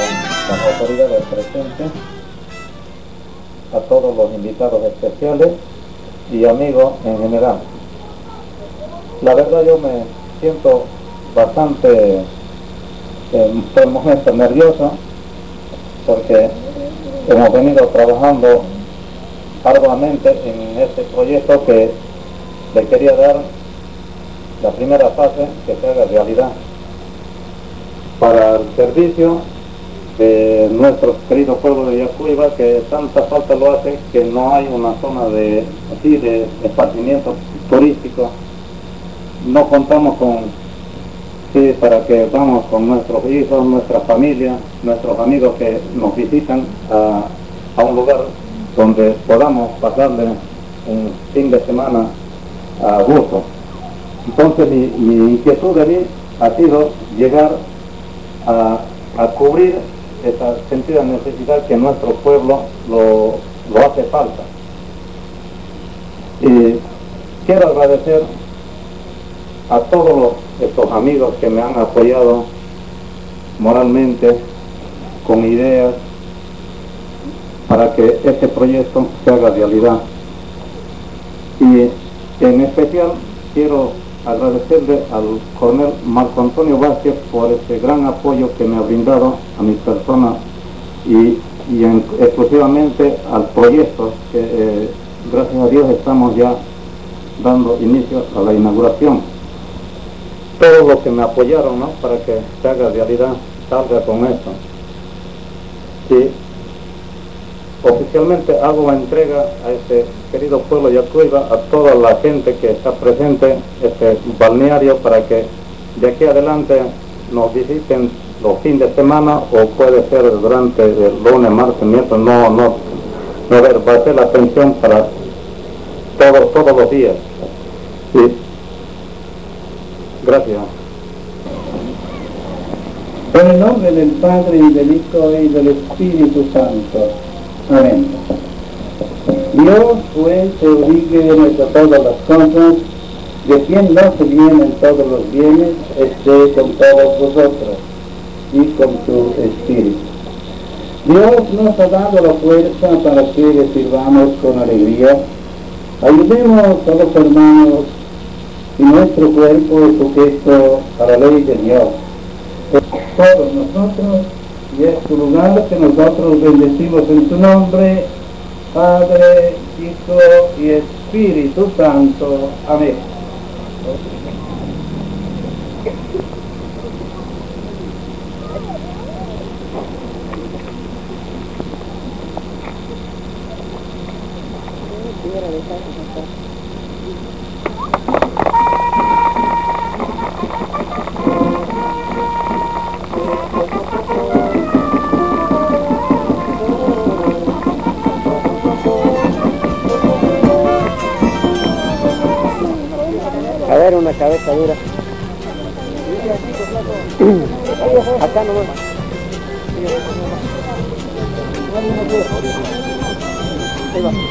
las autoridades presentes, a todos los invitados especiales y amigos en general. La verdad yo me siento bastante por el momento nervioso porque hemos venido trabajando arduamente en este proyecto que le quería dar la primera fase que se haga realidad para el servicio de nuestro querido pueblo de Yacuiba, que tanta falta lo hace que no hay una zona de esparcimiento turístico. No contamos para que vamos con nuestros hijos, nuestra familia, nuestros amigos que nos visitan a un lugar donde podamos pasarle un fin de semana a gusto. Entonces mi inquietud de mí ha sido llegar a cubrir esa sentida necesidad que nuestro pueblo lo hace falta. Y quiero agradecer a todos estos amigos que me han apoyado moralmente, con ideas, para que este proyecto se haga realidad. Y en especial quiero agradecerle al coronel Marco Antonio Vázquez por ese gran apoyo que me ha brindado a mi persona y exclusivamente al proyecto que gracias a Dios estamos ya dando inicio a la inauguración. Todos los que me apoyaron, ¿no?, para que se haga realidad, salga con esto. Y oficialmente hago la entrega a este querido pueblo de Yacuiba, a toda la gente que está presente, este balneario, para que de aquí adelante nos visiten los fines de semana, o puede ser durante el lunes, martes, miércoles, va a ser la atención para todos los días. Sí. Gracias. En el nombre del Padre, y del Hijo, y del Espíritu Santo. Amén. Dios, pues, se obligue en todas las cosas, de quien no se vienen todos los bienes, esté con todos vosotros, y con tu Espíritu. Dios nos ha dado la fuerza para que le sirvamos con alegría. Ayudemos a los hermanos, y nuestro cuerpo es sujeto a la ley de Dios. Todos nosotros, y es tu lugar que nosotros bendecimos en tu nombre, Padre, Hijo y Espíritu Santo. Amén. A ver, una cabeza dura. Acá nomás. Ahí va.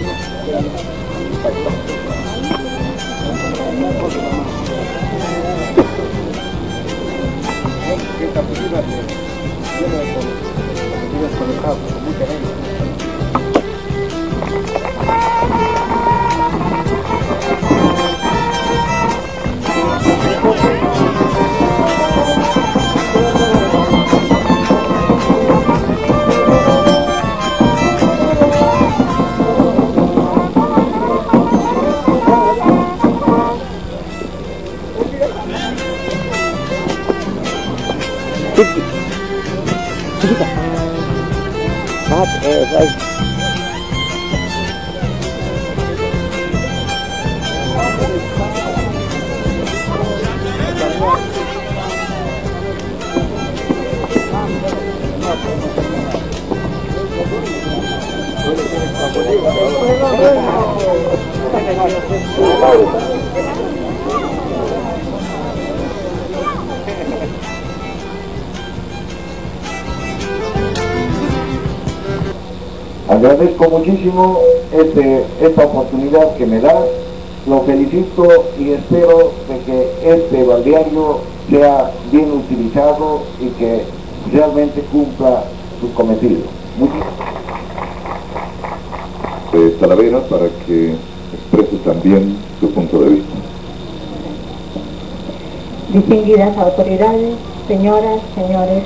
Esta película se llena de desconectados, con mucha gente. Chiquita. Ahí. Agradezco muchísimo esta oportunidad que me da, lo felicito y espero de que este balneario sea bien utilizado y que realmente cumpla su cometido. Talavera, para que exprese también su punto de vista. Distinguidas autoridades, señoras, señores,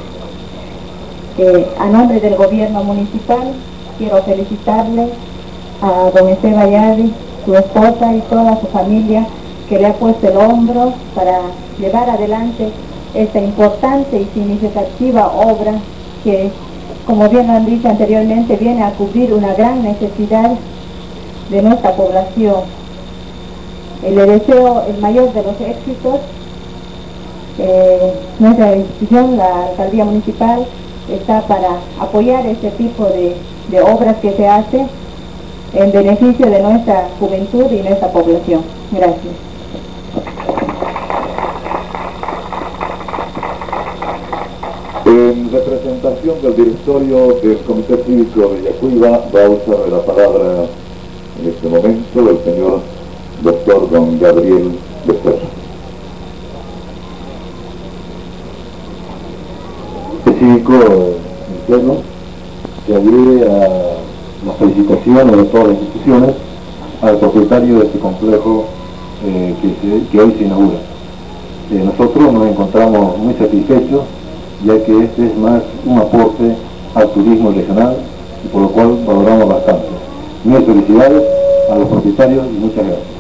a nombre del gobierno municipal quiero felicitarle a don Esteban Yadi, su esposa y toda su familia que le ha puesto el hombro para llevar adelante esta importante y significativa obra que, como bien lo han dicho anteriormente, viene a cubrir una gran necesidad de nuestra población. Le deseo el mayor de los éxitos. Nuestra institución, la Alcaldía Municipal, está para apoyar este tipo de obras que se hacen en beneficio de nuestra juventud y nuestra población. Gracias. En representación del directorio del Comité Cívico de Yacuiba, va a usar la palabra en este momento el señor doctor don Gabriel Becerra. El cívico interno se adhiere a las felicitaciones de todas las instituciones al propietario de este complejo que hoy se inaugura. Nosotros nos encontramos muy satisfechos, ya que este es más un aporte al turismo regional y por lo cual valoramos bastante. Mis felicidades a los propietarios y muchas gracias.